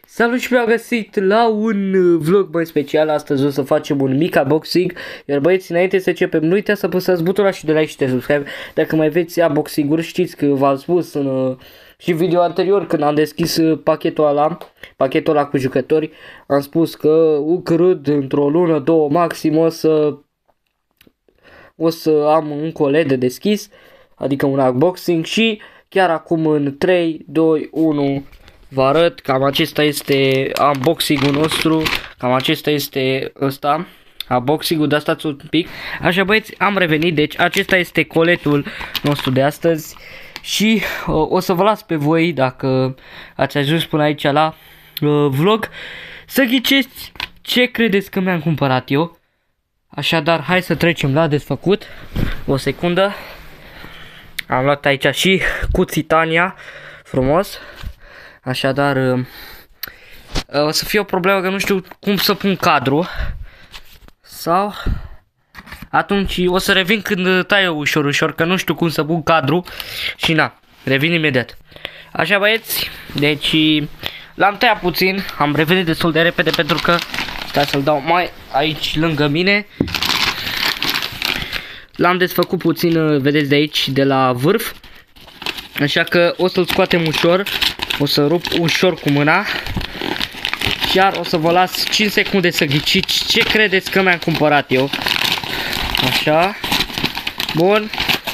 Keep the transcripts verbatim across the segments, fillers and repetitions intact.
Salut și bine găsit la un vlog mai special. Astăzi o să facem un mic unboxing. Iar băieți, înainte să începem, nu uitați să apăsați butonul și de like și de subscribe. Dacă mai veți unboxing-uri, știți că v-am spus în uh, și video anterior, când am deschis uh, pachetul ăla, pachetul ăla cu jucători, am spus că ucrâd într-o lună, două maxim o să o să am un colet de deschis, adică un unboxing, și chiar acum în trei, doi, unu vă arăt. Cam acesta este unboxing-ul nostru, cam acesta este ăsta, unboxing-ul, dar stați un pic. Așa băieți, am revenit, deci acesta este coletul nostru de astăzi și uh, o să vă las pe voi, dacă ați ajuns până aici la uh, vlog, să ghiceți ce credeți că mi-am cumpărat eu. Așadar, hai să trecem la desfăcut. O secundă. Am luat aici și cuțitania, frumos. Așadar, o să fie o problemă că nu știu cum să pun cadru. Sau atunci o să revin când tai eu ușor, ușor, că nu știu cum să pun cadru. Și na, revin imediat. Așa băieți, deci l-am tăiat puțin, am revenit destul de repede pentru că stai să-l dau mai aici lângă mine. L-am desfăcut puțin, vedeți de aici, de la vârf. Așa că o să-l scoatem ușor. O să rup ușor cu mâna. Iar o să vă las cinci secunde să ghiciți ce credeți că mi-am cumpărat eu. Așa. Bun.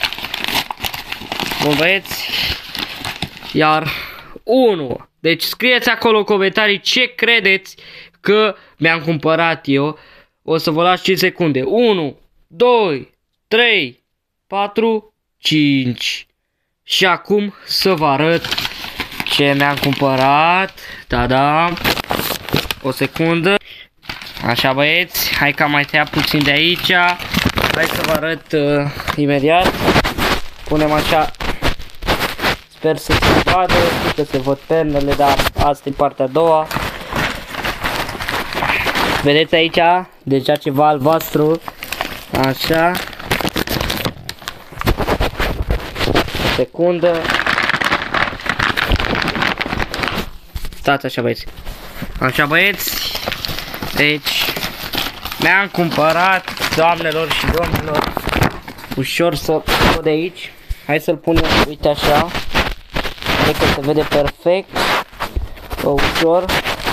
Bun băieți. Iar unu. Deci scrieți acolo în comentarii ce credeți că mi-am cumpărat eu. O să vă las cinci secunde. unu, doi, trei, patru, cinci. Și acum să vă arăt ce mi-am cumpărat. Da-da. O secundă. Așa băieți, hai că am mai tăiat puțin de aici. Hai să vă arăt uh, imediat. Punem așa. Sper să se vadă, că se văd pernele, dar asta e partea a doua. Vedeți aici deja ceva albastru. Așa. O secundă. Stați așa băieți. Așa băieți. Deci mi-am cumpărat, doamnelor și domnilor, ușor să o de aici. Hai să-l punem, uite așa. Cred că se vede perfect. O, ușor.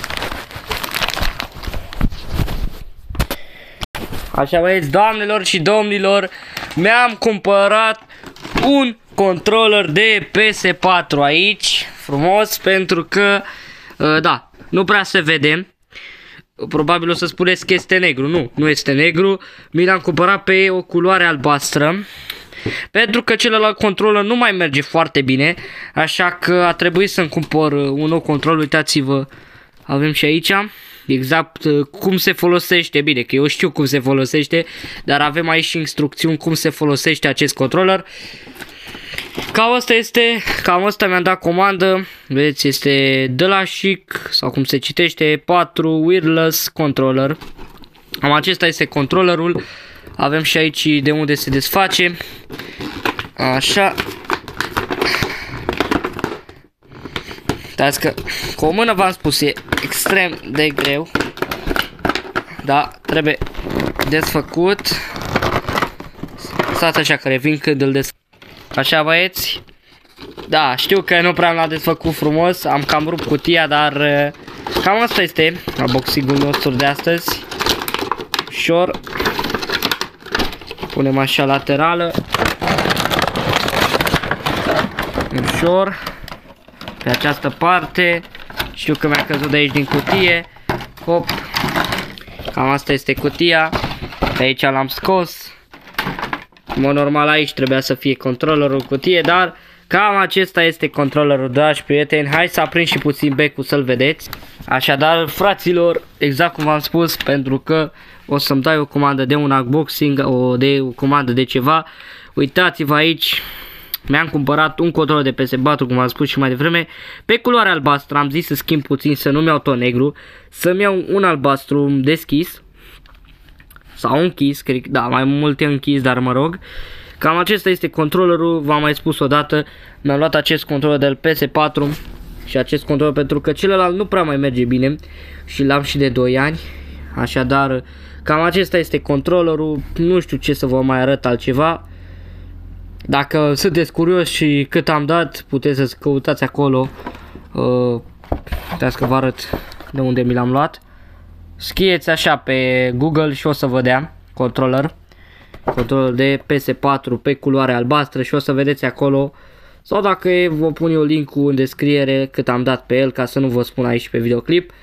Așa băieți, doamnelor și domnilor, mi-am cumpărat un controller de P S patru aici, frumos, pentru că, da, nu prea se vede. Probabil o să spuneți că este negru. Nu, nu este negru. Mi l-am cumpărat pe o culoare albastră, pentru că celălalt controller nu mai merge foarte bine. Așa că a trebuit să-mi cumpăr un nou control. Uitați-vă, avem și aici exact cum se folosește. Bine, că eu știu cum se folosește, dar avem aici și instrucțiuni cum se folosește acest controller. Cam asta este, cam asta mi-am dat comandă. Vedeți, este de la Chic, sau cum se citește, patru wireless controller. Am acesta este controllerul. Avem și aici de unde se desface. Așa. Dați că cu o mână v-am spus, e extrem de greu. Da, trebuie desfăcut. Stați așa că revin când îl desfăcut. Așa băieți. Da, știu că nu prea l-am desfăcut frumos. Am cam rupt cutia, dar cam asta este unboxing-ul nostru de astăzi. Ușor. Punem așa laterală. Ușor. Pe această parte. Știu că mi-a căzut de aici din cutie. Hop. Cam asta este cutia. Pe aici l-am scos. În mod normal aici trebuia să fie controllerul în cutie, dar cam acesta este controllerul, dragi prieteni. Hai să aprind și puțin becul să-l vedeți. Așadar, fraților, exact cum v-am spus, pentru că o să-mi dai o comandă de un unboxing, o, de, o comandă de ceva. Uitați-vă aici, mi-am cumpărat un controller de P S patru, cum am spus și mai devreme, pe culoare albastră. Am zis să schimb puțin, să nu-mi iau tot negru, să-mi iau un albastru deschis. Sau închis, cred, da, mai mult e închis, dar mă rog. Cam acesta este controllerul, v-am mai spus odată. Mi-am luat acest controller de P S patru și acest controller pentru că celălalt nu prea mai merge bine și l-am și de doi ani. Așadar, cam acesta este controllerul, nu știu ce să vă mai arăt altceva. Dacă sunteți curioși și cât am dat, puteți să căutați acolo. Uh, Uitați că vă arăt de unde mi l-am luat. Scrieți așa pe Google și o să vă dea controller. Controller de P S patru pe culoare albastră și o să vedeți acolo. Sau dacă e, vă pun eu link-ul în descriere cât am dat pe el, ca să nu vă spun aici pe videoclip.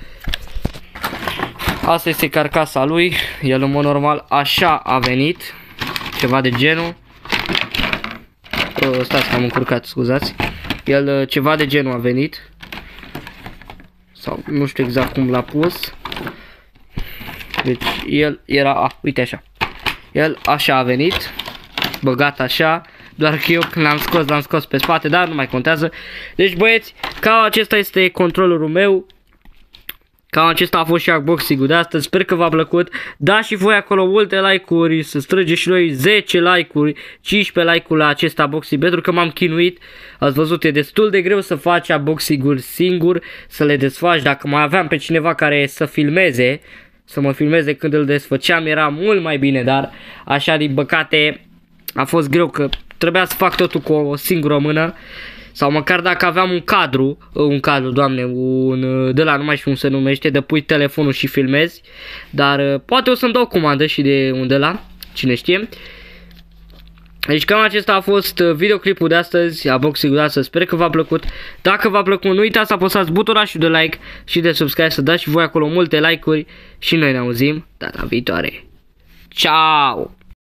Asta este carcasa lui. El în mod normal așa a venit. Ceva de genul. Uh, stați că am încurcat, scuzați. El ceva de genul a venit. Sau nu știu exact cum l-a pus. Deci el era, a, uite așa. El așa a venit. Băgat așa. Doar că eu când l-am scos, l-am scos pe spate, dar nu mai contează. Deci băieți, cam acesta este controllerul meu. Cam acesta a fost și unboxing-ul de astăzi, sper că v-a plăcut. Dați și voi acolo multe like-uri, să strângem și noi zece like-uri, cincisprezece like-uri la acest unboxing, pentru că m-am chinuit. Ați văzut, e destul de greu să faci unboxing-uri singur, să le desfaci. Dacă mai aveam pe cineva care să filmeze, să mă filmeze când îl desfăceam, era mult mai bine, dar așa din păcate a fost greu că trebuia să fac totul cu o singură mână. Sau măcar dacă aveam un cadru, un cadru, doamne, un de la, nu mai știu cum se numește, de pui telefonul și filmezi. Dar poate o să-mi dau comandă și de un de la, cine știe. Deci cam acesta a fost videoclipul de astăzi, unboxing-ul de astăzi, sper că v-a plăcut. Dacă v-a plăcut, nu uitați să apăsați butonașul de like și de subscribe, să dați și voi acolo multe like-uri. Și noi ne auzim data viitoare. Ciao!